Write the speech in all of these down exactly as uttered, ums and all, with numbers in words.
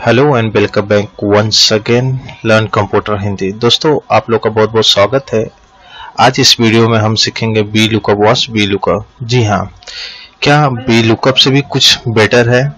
Hello and welcome back once again learn computer Hindi. दोस्तों आप लोग का बहुत बहुत स्वागत है। आज इस वीडियो में हम सीखेंगे V lookup vs V lookup. जी हाँ, क्या बी लुकअप से भी कुछ बेटर है?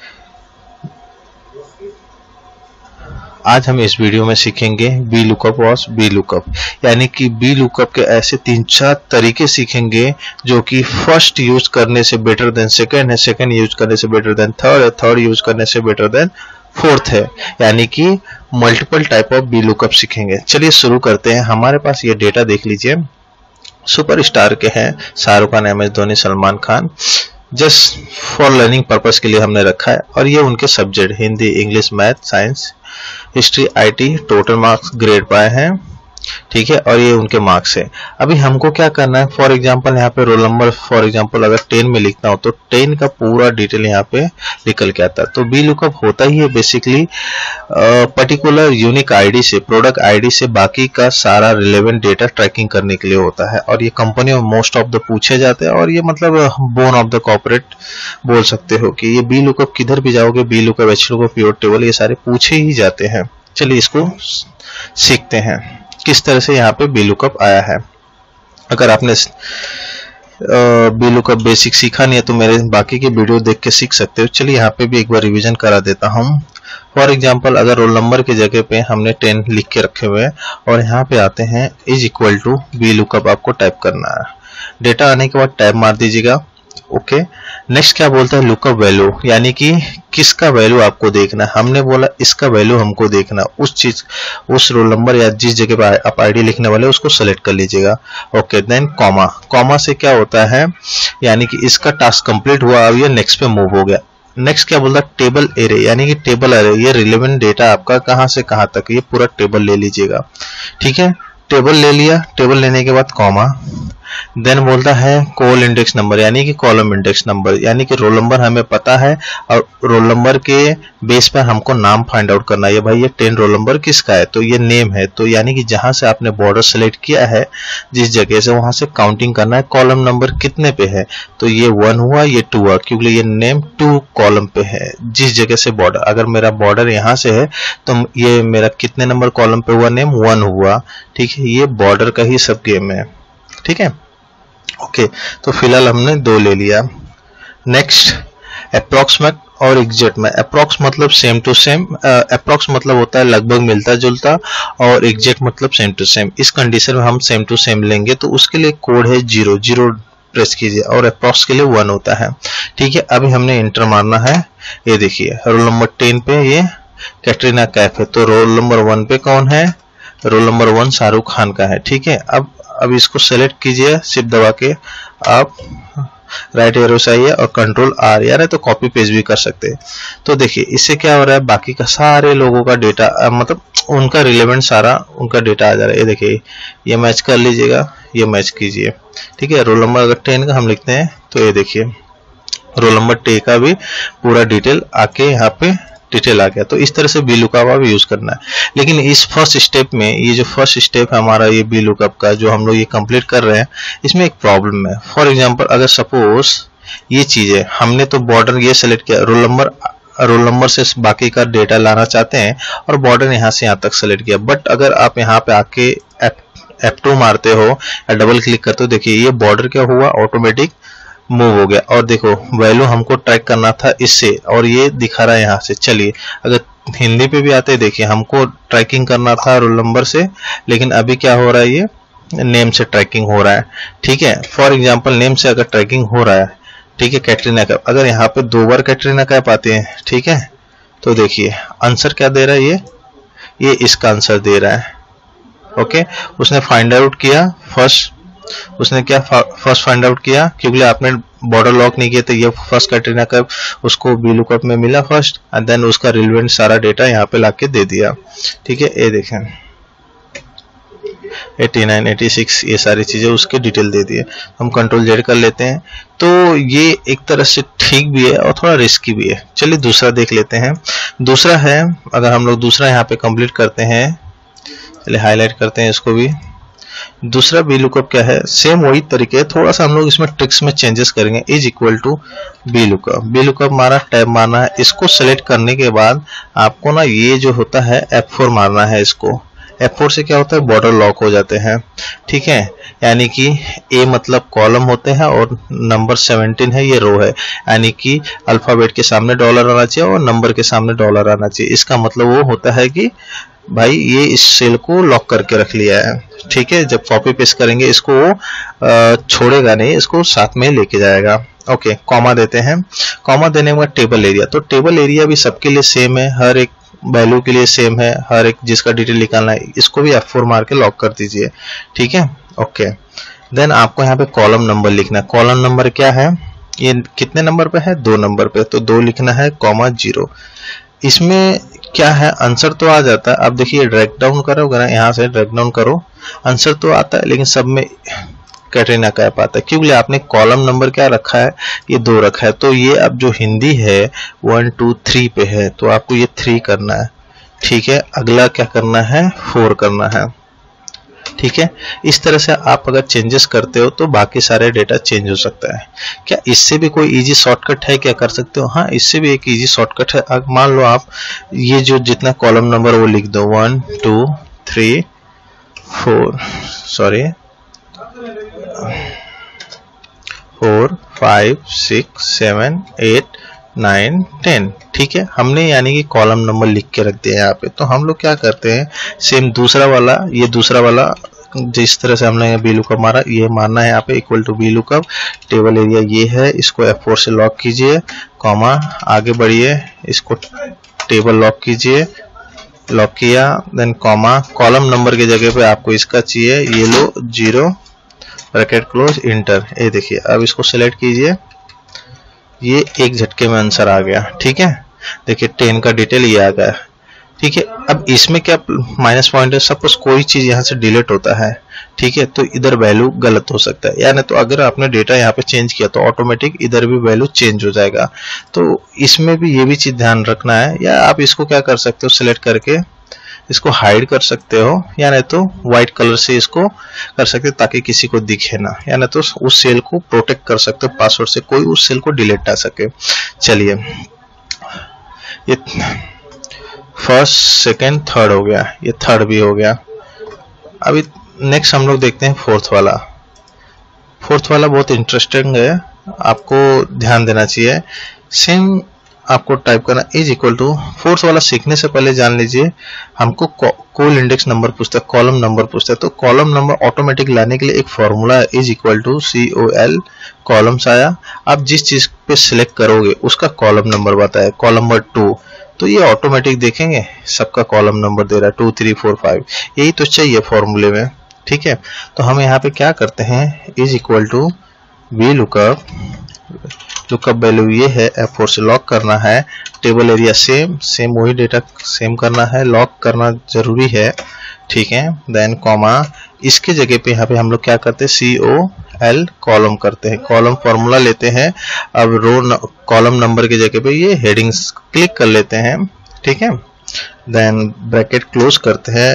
आज हम इस वीडियो में सीखेंगे V lookup vs V lookup, यानी कि बी लुकअप के ऐसे तीन चार तरीके सीखेंगे जो कि फर्स्ट यूज करने से बेटर देन सेकंड है, सेकंड यूज करने से बेटर देन थर्ड है, थर्ड यूज करने से बेटर देन फोर्थ है, यानी कि multiple type of V lookup सीखेंगे। चलिए शुरू करते हैं। हमारे पास ये डेटा देख लीजिए, सुपरस्टार के हैं, Shahrukh Khan, M S Dhoni, Salman Khan. Just for learning purpose के लिए हमने रखा है। और ये उनके subject Hindi, English, math, science, history, IT, total marks grade पाए हैं, ठीक है। और ये उनके मार्क्स है। अभी हमको क्या करना है, फॉर एग्जांपल यहाँ पे रोल नंबर फॉर एग्जांपल अगर टेन में लिखना हो तो टेन का पूरा डिटेल यहाँ पे निकल के आता है। तो बी लुकअप होता ही है बेसिकली पर्टिकुलर यूनिक आईडी से, प्रोडक्ट आईडी से बाकी का सारा रिलेवेंट डेटा ट्रैकिंग करने के लिए होता है। और ये कंपनी में मोस्ट ऑफ द पूछे जाते हैं, और ये मतलब बोन ऑफ द कॉर्पोरेट बोल सकते हो कि ये बी लुकअप किधर भी जाओगे, V lookup, H lookup, pivot table, ये सारे पूछे ही जाते हैं। चलिए इसको सीखते हैं किस तरह से यहाँ पे बी लुकअप आया है। अगर आपने बी लुकअप बेसिक सीखा नहीं है तो मेरे बाकी के वीडियो देख के सीख सकते हो। चलिए यहाँ पे भी एक बार रिवीजन करा देता हूँ। फॉर एग्जांपल अगर रोल नंबर की जगह पे हमने टेन लिख के रखे हुए हैं और यहाँ पे आते हैं is equal to V lookup आपको टाइप करना है। डेटा आने के बाद टैब मार दीजिएगा। ओके, नेक्स्ट क्या बोलता है, लुकअप वैल्यू, यानी कि किसका वैल्यू आपको देखना है। हमने बोला इसका वैल्यू हमको देखना, उस चीज उस रोल नंबर या जिस जगह पे आप आईडी लिखने वाले उसको सेलेक्ट कर लीजिएगा। ओके, देन कॉमा, कॉमा से क्या होता है, यानी कि इसका टास्क कंप्लीट हुआ, अब ये नेक्स्ट पे मूव हो गया। नेक्स्ट क्या बोलता है, टेबल एरे, यानी कि टेबल एरे, ये रिलेवेंट डेटा आपका कहां से कहां तक, ये पूरा टेबल ले लीजिएगा, ठीक है। टेबल ले लिया, टेबल लेने के बाद कॉमा, देन बोलता है कॉल इंडेक्स नंबर, यानी कि कॉलम इंडेक्स नंबर, यानी कि रोल नंबर हमें पता है और रोल नंबर के बेस पर हमको नाम फाइंड आउट करना है। ये भाई ये टेन रोल नंबर किसका है, तो ये नेम है, तो यानी कि जहां से आपने बॉर्डर सेलेक्ट किया है जिस जगह से, वहां से काउंटिंग करना है कॉलम नंबर कितने पे है। तो ये वन हुआ, ये टू हुआ, क्योंकि ये नेम टू कॉलम पे है जिस जगह से बॉर्डर। अगर मेरा बॉर्डर यहाँ से है तो ये मेरा कितने नंबर कॉलम पे हुआ, नेम वन हुआ, ठीक है। ये बॉर्डर का ही सब गेम है, ठीक है। ओके okay, तो फिलहाल हमने दो ले लिया। नेक्स्ट अप्रोक्सीमेट और एग्जैक्ट में, अप्रोक्स मतलब सेम टू सेम, अप्रोक्स मतलब होता है लगभग मिलता जुलता, और एग्जैक्ट मतलब सेम टू सेम। इस कंडीशन में हम सेम टू सेम लेंगे तो उसके लिए कोड है जीरो, जीरो प्रेस कीजिए, और अप्रोक्स के लिए वन होता है, ठीक है। अभी हमने इंटर मारना है। ये देखिए रोल नंबर टेन पे ये कैटरीना कैफ है, तो रोल नंबर वन पे कौन है, roll number one Shahrukh Khan का है, ठीक है। अब अब इसको सेलेक्ट कीजिए, शिफ्ट दबा के आप राइट एरो से आइए और कंट्रोल आर, यार है तो कॉपी पेस्ट भी कर सकते हैं। तो देखिए इससे क्या हो रहा है, बाकी का सारे लोगों का डेटा, मतलब उनका रिलेवेंट सारा उनका डेटा आ जा रहा है। ये देखिए ये मैच कर लीजिएगा, ये मैच कीजिए, ठीक है। रोल नंबर अगर टेन का हम लिखते हैं तो ये देखिए रोल नंबर टेन का भी पूरा डिटेल आके यहाँ पे डिटेल आ गया। तो इस तरह से बी लुकअप आप यूज करना है। लेकिन इस फर्स्ट स्टेप में, ये जो फर्स्ट स्टेप है हमारा ये बी लुकअप का जो हम लोग ये कंप्लीट कर रहे हैं, इसमें एक प्रॉब्लम है। फॉर एग्जांपल अगर सपोज ये चीज है, हमने तो बॉर्डर ये सेलेक्ट किया, रोल नंबर रोल नंबर से बाकी का डेटा लाना चाहते हैं और बॉर्डर यहाँ से यहाँ तक सेलेक्ट किया, बट अगर आप यहाँ पे आके एफ टू मारते हो या डबल क्लिक करते हो, देखिए ये बॉर्डर क्या हुआ, ऑटोमेटिक मूव हो गया। और देखो वैल्यू हमको ट्रैक करना था इससे, और ये दिखा रहा है यहाँ से। चलिए अगर हिंदी पे भी आते हैं, देखिए हमको ट्रैकिंग करना था रोल नंबर से, लेकिन अभी क्या हो रहा है, ये नेम से ट्रैकिंग हो रहा है, ठीक है। फॉर एग्जांपल नेम से अगर ट्रैकिंग हो रहा है, ठीक है, कैटरीना कैफ, अगर यहाँ पे दो बार कैटरीना कैफ आते हैं, ठीक है, तो देखिए आंसर क्या दे रहा है, ये ये इसका आंसर दे रहा है। ओके, उसने फाइंड आउट किया फर्स्ट, उसने क्या फर्स्ट फाइंड आउट किया, क्योंकि आपने बॉर्डर लॉक नहीं किया, तो ये फर्स्ट कैटरीना का उसको बी लुकअप में मिला फर्स्ट, एंड देन उसका रिलेवेंट सारा डेटा यहाँ पे लाके दे दिया, ठीक है। ये देखें नवासी, छियासी, ये सारी चीजें उसके डिटेल दे दिए। हम कंट्रोल जेड कर लेते हैं। तो ये एक तरह से ठीक भी है और थोड़ा रिस्की भी है। चलिए दूसरा देख लेते हैं। दूसरा है, अगर हम लोग दूसरा यहाँ पे कंप्लीट करते हैं, चलिए हाईलाइट करते हैं इसको भी। दूसरा बी लुकअप क्या है, सेम वही तरीके, थोड़ा सा हम लोग इसमें ट्रिक्स में चेंजेस करेंगे। Is equal to V lookup, V lookup मारा, टैब मारना है, इसको सेलेक्ट करने के बाद आपको ना ये जो होता है एफ फोर मारना है। इसको एफ फोर से क्या होता है, बॉर्डर लॉक हो जाते हैं, ठीक है। यानी कि ए मतलब कॉलम होते हैं और नंबर सेवनटीन है ये रो है, यानी कि अल्फाबेट के सामने डॉलर आना चाहिए और नंबर के सामने डॉलर आना चाहिए। इसका मतलब वो होता है कि भाई ये इस सेल को लॉक करके रख लिया है, ठीक है। जब कॉपी पेस्ट करेंगे इसको वो छोड़ेगा नहीं, इसको साथ में लेके जाएगा। ओके, कॉमा देते हैं, कॉमा देने के बाद टेबल एरिया, तो टेबल एरिया भी सबके लिए सेम है, हर एक वैल्यू के लिए सेम है, हर एक जिसका डिटेल निकालना है इसको भी एफ फोर मार के लॉक कर दीजिए, ठीक है। ओके, देन आपको यहाँ पे कॉलम नंबर लिखना है। कॉलम नंबर क्या है, ये कितने नंबर पे है, दो नंबर पे, तो दो लिखना है, कॉमा जीरो। इसमें क्या है, आंसर तो आ जाता है। अब देखिए ड्रैग डाउन करोगे ना, यहाँ से ड्रैग डाउन करो, आंसर तो आता है, लेकिन सब में कैटरीना कैफ आता है, क्योंकि आपने कॉलम नंबर क्या रखा है, ये दो रखा है। तो ये अब जो हिंदी है वन टू थ्री पे है, तो आपको ये थ्री करना है, ठीक है। अगला क्या करना है, फोर करना है, ठीक है। इस तरह से आप अगर चेंजेस करते हो तो बाकी सारे डेटा चेंज हो सकता है। क्या इससे भी कोई इजी शॉर्टकट है, क्या कर सकते हो, हाँ इससे भी एक इजी शॉर्टकट है। अब मान लो आप ये जो जितना कॉलम नंबर वो लिख दो, one two three four sorry four five six seven eight nine ten, ठीक है। हमने यानी कि कॉलम नंबर लिख के रख दिया यहाँ पे। तो हम लोग क्या करते हैं, सेम दूसरा वाला, ये दूसरा वाला जिस तरह से हमने बी लुकअप मारा, ये मारना है यहाँ पे equal to V lookup. Table area ये है, इसको एफ फोर से लॉक कीजिए, कॉमा आगे बढ़िए, इसको टेबल लॉक कीजिए, लॉक किया, देन कॉमा, कॉलम नंबर की जगह पे आपको इसका चाहिए, ये लो जीरो, ब्रैकेट क्लोज, इंटर। ये देखिए अब इसको सिलेक्ट कीजिए, ये एक झटके में आंसर आ गया, ठीक है। देखिए टेन का डिटेल ये आ गया, ठीक है। अब इसमें क्या माइनस पॉइंट है, सपोज कोई चीज यहाँ से डिलीट होता है, ठीक है, तो इधर वैल्यू गलत हो सकता है, यानी तो अगर आपने डेटा यहाँ पे चेंज किया तो ऑटोमेटिक इधर भी वैल्यू चेंज हो जाएगा। तो इसमें भी ये भी चीज ध्यान रखना है। या आप इसको क्या कर सकते हो, सिलेक्ट करके इसको हाइड कर सकते हो, या नहीं तो व्हाइट कलर से इसको कर सकते हो ताकि किसी को दिखे ना, या नहीं तो उस सेल को प्रोटेक्ट कर सकते हो पासवर्ड से, कोई उस सेल को डिलीट ना सके। चलिए ये फर्स्ट सेकेंड थर्ड हो गया, ये थर्ड भी हो गया। अभी नेक्स्ट हम लोग देखते हैं फोर्थ वाला। फोर्थ वाला बहुत इंटरेस्टिंग है, आपको ध्यान देना चाहिए। सेम आपको टाइप करना इज इक्वल टू, फोर्थ वाला सीखने से पहले जान लीजिए हमको कोल इंडेक्स नंबर पूछता है, कॉलम नंबर पूछता है। तो कॉलम नंबर ऑटोमेटिक लाने के लिए एक फॉर्मूला है, is equal to C O L, columns आया, आप जिस चीज पे सिलेक्ट करोगे उसका कॉलम नंबर बताया, कॉलम नंबर टू, तो ये ऑटोमेटिक देखेंगे सबका कॉलम नंबर दे रहा है, टू थ्री फोर फाइव, यही तो चाहिए फॉर्मूले में, ठीक है। तो हम यहाँ पे क्या करते हैं, is equal to V lookup, lookup value ये है, एफ फोर से लॉक करना है, टेबल एरिया सेम सेम वही डेटा सेम करना है, लॉक करना जरूरी है, ठीक है। देन कॉमा, इसके जगह पे यहाँ पे हम लोग क्या करते हैं, सी ओ एल कॉलम करते हैं, कॉलम फॉर्मूला लेते हैं। अब रो कॉलम नंबर की जगह पे ये हेडिंग्स क्लिक कर लेते हैं, ठीक है। देन ब्रैकेट क्लोज करते हैं,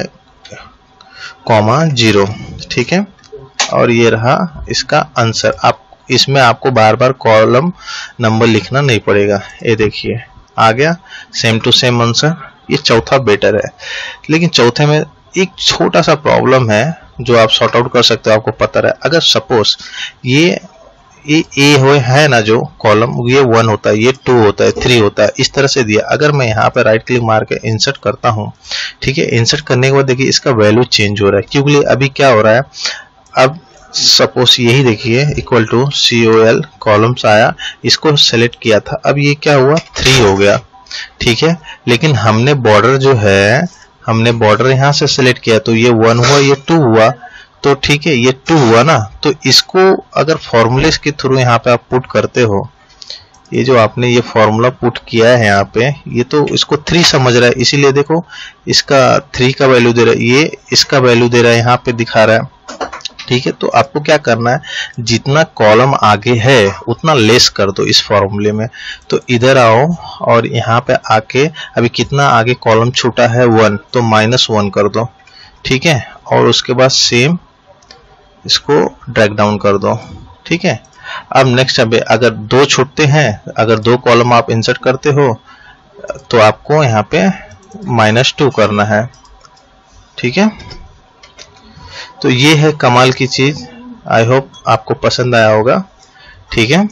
कॉमा जीरो, ठीक है। और ये रहा इसका आंसर। आप इसमें आपको बार बार कॉलम नंबर लिखना नहीं पड़ेगा, ये देखिए आ गया सेम टू सेम आंसर। ये चौथा बेटर है, लेकिन चौथे में एक छोटा सा प्रॉब्लम है जो आप सॉर्ट आउट कर सकते हो, आपको पता है। अगर सपोज ये ये ए हो है ना जो कॉलम, ये वन होता है, ये टू होता है, थ्री होता है, इस तरह से दिया। अगर मैं यहाँ पे राइट क्लिक मार के इंसर्ट करता हूँ, ठीक है, इंसर्ट करने के बाद देखिए इसका वैल्यू चेंज हो रहा है, क्योंकि अभी क्या हो रहा है, अब सपोज यही देखिए equal to C O L columns आया, इसको सेलेक्ट किया था, अब ये क्या हुआ, थ्री हो गया, ठीक है। लेकिन हमने बॉर्डर जो है, हमने बॉर्डर यहाँ से सेलेक्ट किया तो ये वन हुआ, ये टू हुआ, तो ठीक है ये टू हुआ ना। तो इसको अगर फॉर्मूले के थ्रू यहाँ पे आप पुट करते हो, ये जो आपने ये फॉर्मूला पुट किया है यहाँ पे, ये तो इसको थ्री समझ रहा है, इसीलिए देखो इसका थ्री का वैल्यू दे रहा है, ये इसका वैल्यू दे रहा है, यहाँ पे दिखा रहा है, ठीक है। तो आपको क्या करना है, जितना कॉलम आगे है उतना लेस कर दो इस फॉर्मूले में। तो इधर आओ और यहाँ पे आके अभी कितना आगे कॉलम छूटा है, वन, तो माइनस वन कर दो, ठीक है। और उसके बाद सेम इसको ड्रैग डाउन कर दो, ठीक है। अब नेक्स्ट अब अगर दो छूटते हैं, अगर दो कॉलम आप इंसर्ट करते हो तो आपको यहाँ पे माइनस टू करना है, ठीक है। तो ये है कमाल की चीज, आई होप आपको पसंद आया होगा, ठीक है।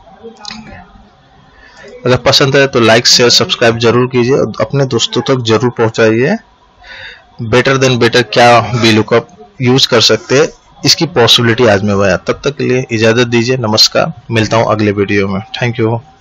अगर पसंद आए तो लाइक शेयर सब्सक्राइब जरूर कीजिए और अपने दोस्तों तक जरूर पहुंचाइए। बेटर देन बेटर क्या वी लुकअप यूज कर सकते हैं, इसकी पॉसिबिलिटी आज मैं बताया। तब तक के लिए इजाजत दीजिए, नमस्कार, मिलता हूं अगले वीडियो में। Thank you.